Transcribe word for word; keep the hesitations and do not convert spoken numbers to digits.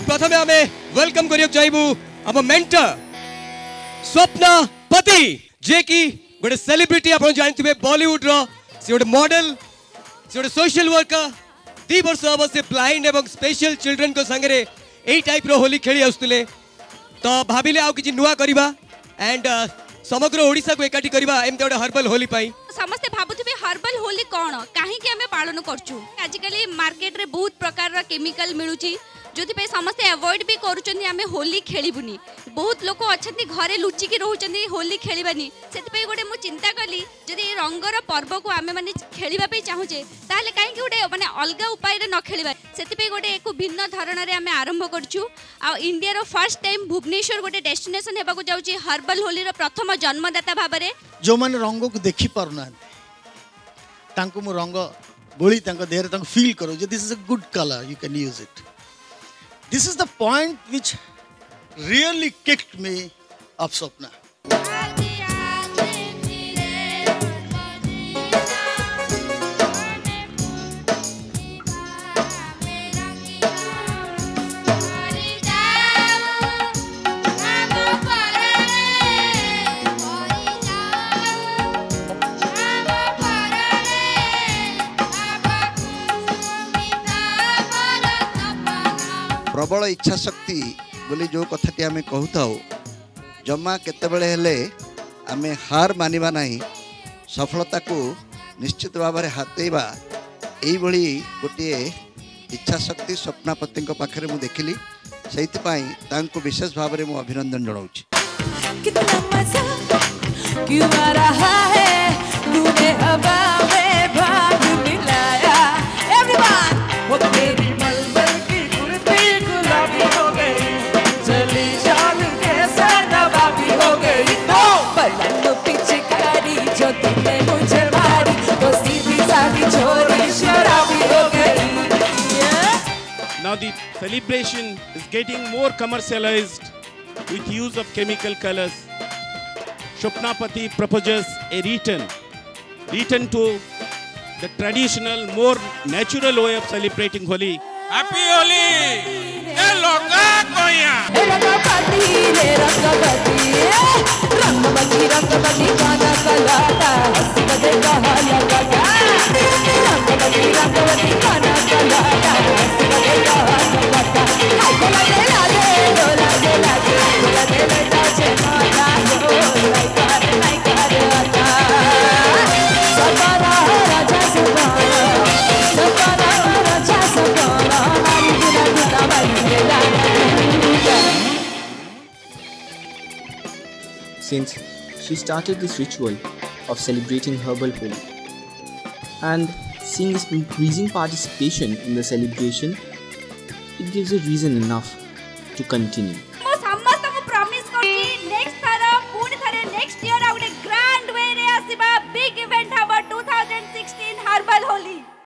प्रथमे आमे वेलकम करियो चाहबू हम मेंटर स्वप्ना पति जे कि गोटे सेलिब्रिटी आपण जानथिबे बॉलीवुड रो से गोटे मॉडल से गोटे सोशल वर्कर दी वर्ष अब से ब्लाइंड एवं स्पेशल चिल्ड्रन को संगे एई टाइप रो होली खेली आसुले तो भाबिले आउ किछि नुवा करिबा एंड समग्र ओडिसा को एकाठी करिबा एमते गोटे हर्बल होली पाई समस्ते भाबुथिबे हर्बल होली कोन काहे कि हमें पालन करछु आजिकली मार्केट रे बहुत प्रकार रा केमिकल मिलुची जोथि पे समस्ते अवॉइड भी करूचंदी हमें होली खेलिबुनी बहुत लोक अछंती घरे लुचि के रहउचंदी होली खेलिबानी सेति पे गोटे मु चिंता कली जदि रंगर पर्व को हमें माने खेलिबा पे चाहूचे ताले काहे कि गोटे माने अलगा उपाय रे न खेलिबा सेति पे गोटे एको भिन्न धरण रे हमें आरंभ करछु आ इंडिया रो फर्स्ट टाइम भुवनेश्वर गोटे डेस्टिनेशन हेबा को जाउची हर्बल होली रो प्रथम जन्मदाता भाबरे जो माने रंग को देखि पारुना तांको मु रंग बोली तांको देहरे तांको फील करो जे this is a good colour you can use it this is the point which really kicked me off स्वप्ना प्रबल इच्छा शक्ति बोली जो कथाटी आम कहता जमा केतबेले हेले आमे हार मानिबा नहीं सफलता को निश्चित भाव में हाथेबा यही गोटे इच्छा शक्ति स्वप्नापति पाखे मुझे देखिली से विशेष भाव में मुझे अभिनंदन जनाऊँ Now the celebration is getting more commercialized with use of chemical colors. Swapnapati proposes a return, return to the traditional, more natural way of celebrating Holi. Happy Holi! Hello, Kakoya! रंगबती रंगबती गाना कलाता हंसी बदे कहाया लगा रंगबती रंगबती गाना कलाता हंसी बदे कहाया लगा हाय बोला दे ला दे बोला दे ला दे बोला दे बेटा चेना हो लाइक कर लाइक कर आता सपना राजा सपना सपना राजा सपना हरी गुना गुना वाली ला Since she started this ritual of celebrating herbal Holi, and seeing this increasing participation in the celebration, it gives a reason enough to continue. मो समस्त को प्रॉमिस करछी नेक्स्ट थारा पूर्ण थारे नेक्स्ट ईयर आ गोटे ग्रैंड वे रे आसीबा बिग इवेंट हबा twenty sixteen हर्बल होली।